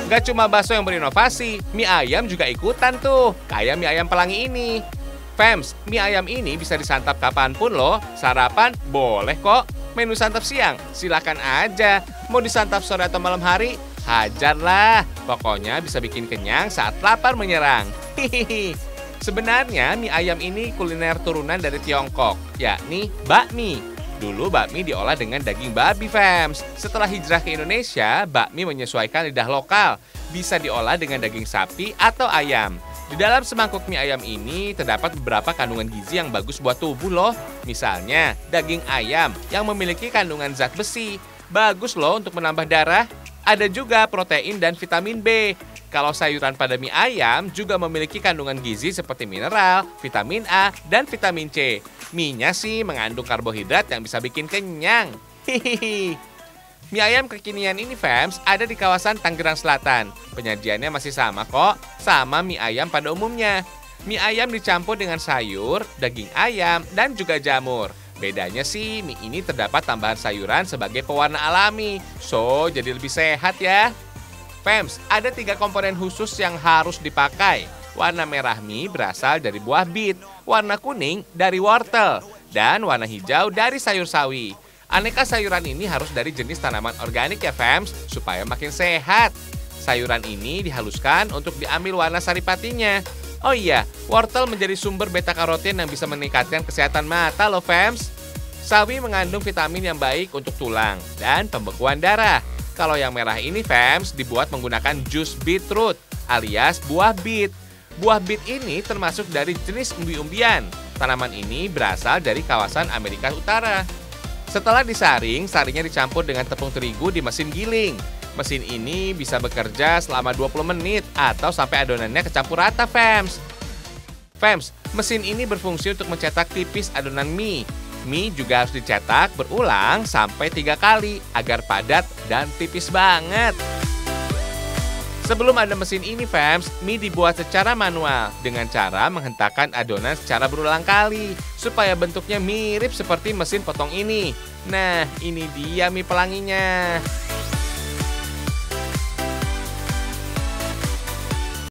Gak cuma bakso yang berinovasi, mie ayam juga ikutan tuh, kayak mie ayam pelangi ini. Fams, mie ayam ini bisa disantap kapanpun loh. Sarapan boleh kok. Menu santap siang, silakan aja. Mau disantap sore atau malam hari, hajarlah. Pokoknya bisa bikin kenyang saat lapar menyerang. Hihihi. Sebenarnya mie ayam ini kuliner turunan dari Tiongkok, yakni bakmi. Dulu bakmi diolah dengan daging babi, fams. Setelah hijrah ke Indonesia, bakmi menyesuaikan lidah lokal. Bisa diolah dengan daging sapi atau ayam. Di dalam semangkuk mie ayam ini terdapat beberapa kandungan gizi yang bagus buat tubuh loh. Misalnya, daging ayam yang memiliki kandungan zat besi. Bagus loh untuk menambah darah. Ada juga protein dan vitamin B. Kalau sayuran pada mie ayam juga memiliki kandungan gizi seperti mineral, vitamin A, dan vitamin C. Mie-nya sih mengandung karbohidrat yang bisa bikin kenyang. Hihihi. Mie ayam kekinian ini, fams, ada di kawasan Tangerang Selatan. Penyajiannya masih sama kok, sama mie ayam pada umumnya. Mie ayam dicampur dengan sayur, daging ayam, dan juga jamur. Bedanya sih, mie ini terdapat tambahan sayuran sebagai pewarna alami. So, jadi lebih sehat ya. Fams, ada 3 komponen khusus yang harus dipakai. Warna merah mie berasal dari buah bit, warna kuning dari wortel, dan warna hijau dari sayur sawi. Aneka sayuran ini harus dari jenis tanaman organik ya, fams, supaya makin sehat. Sayuran ini dihaluskan untuk diambil warna saripatinya. Oh iya, wortel menjadi sumber beta-karotin yang bisa meningkatkan kesehatan mata loh, fams. Sawi mengandung vitamin yang baik untuk tulang dan pembekuan darah. Kalau yang merah ini, fams, dibuat menggunakan jus beetroot alias buah bit. Buah bit ini termasuk dari jenis umbi-umbian. Tanaman ini berasal dari kawasan Amerika Utara. Setelah disaring, sarinya dicampur dengan tepung terigu di mesin giling. Mesin ini bisa bekerja selama 20 menit atau sampai adonannya kecampur rata, fams. Fams, mesin ini berfungsi untuk mencetak tipis adonan mie. Mie juga harus dicetak berulang sampai 3 kali agar padat dan tipis banget. Sebelum ada mesin ini, fams, mie dibuat secara manual dengan cara menghentakkan adonan secara berulang kali supaya bentuknya mirip seperti mesin potong ini. Nah, ini dia mie pelanginya.